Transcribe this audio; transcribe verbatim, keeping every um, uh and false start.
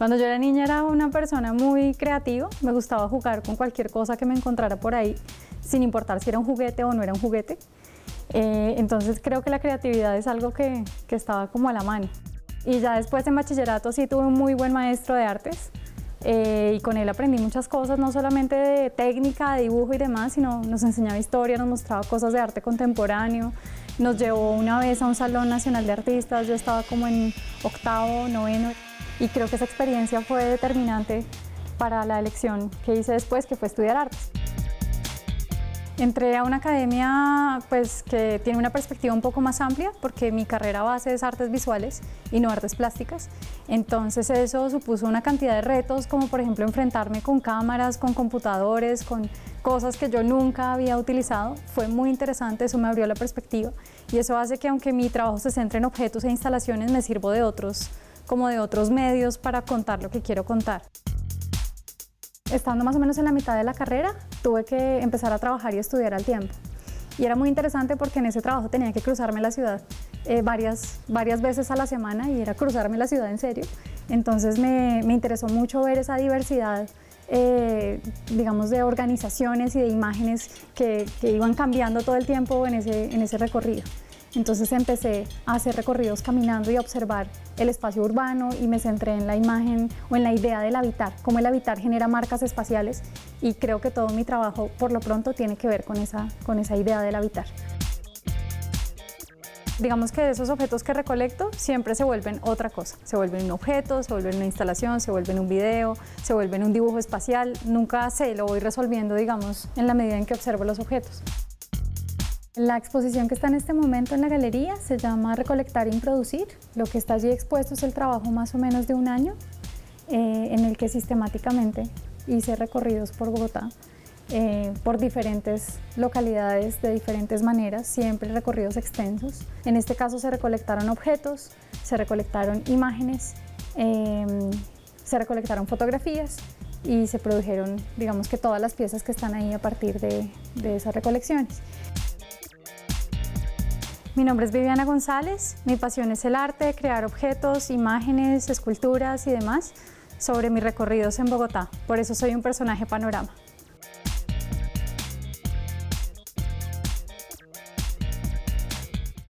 Cuando yo era niña era una persona muy creativa, me gustaba jugar con cualquier cosa que me encontrara por ahí, sin importar si era un juguete o no era un juguete. Eh, entonces creo que la creatividad es algo que, que estaba como a la mano. Y ya después en bachillerato sí tuve un muy buen maestro de artes eh, y con él aprendí muchas cosas, no solamente de técnica, de dibujo y demás, sino nos enseñaba historia, nos mostraba cosas de arte contemporáneo, nos llevó una vez a un Salón Nacional de Artistas, yo estaba como en octavo, noveno y creo que esa experiencia fue determinante para la elección que hice después, que fue estudiar artes. Entré a una academia pues, que tiene una perspectiva un poco más amplia porque mi carrera base es artes visuales y no artes plásticas. Entonces eso supuso una cantidad de retos como por ejemplo enfrentarme con cámaras, con computadores, con cosas que yo nunca había utilizado. Fue muy interesante, eso me abrió la perspectiva y eso hace que aunque mi trabajo se centre en objetos e instalaciones me sirvo de otros, como de otros medios para contar lo que quiero contar. Estando más o menos en la mitad de la carrera, tuve que empezar a trabajar y estudiar al tiempo. Y era muy interesante porque en ese trabajo tenía que cruzarme la ciudad eh, varias, varias veces a la semana y era cruzarme la ciudad en serio. Entonces me, me interesó mucho ver esa diversidad, eh, digamos, de organizaciones y de imágenes que, que iban cambiando todo el tiempo en ese, en ese recorrido. Entonces empecé a hacer recorridos caminando y a observar el espacio urbano y me centré en la imagen o en la idea del habitar, cómo el habitar genera marcas espaciales y creo que todo mi trabajo por lo pronto tiene que ver con esa, con esa idea del habitar. Digamos que esos objetos que recolecto siempre se vuelven otra cosa, se vuelven un objeto, se vuelven una instalación, se vuelven un video, se vuelven un dibujo espacial, nunca sé, lo voy resolviendo digamos en la medida en que observo los objetos. La exposición que está en este momento en la galería se llama Recolectar e Introducir. Lo que está allí expuesto es el trabajo más o menos de un año eh, en el que sistemáticamente hice recorridos por Bogotá, eh, por diferentes localidades de diferentes maneras, siempre recorridos extensos. En este caso se recolectaron objetos, se recolectaron imágenes, eh, se recolectaron fotografías y se produjeron, digamos que todas las piezas que están ahí a partir de, de esas recolecciones. Mi nombre es Viviana González, mi pasión es el arte, crear objetos, imágenes, esculturas y demás sobre mis recorridos en Bogotá, por eso soy un personaje panorama.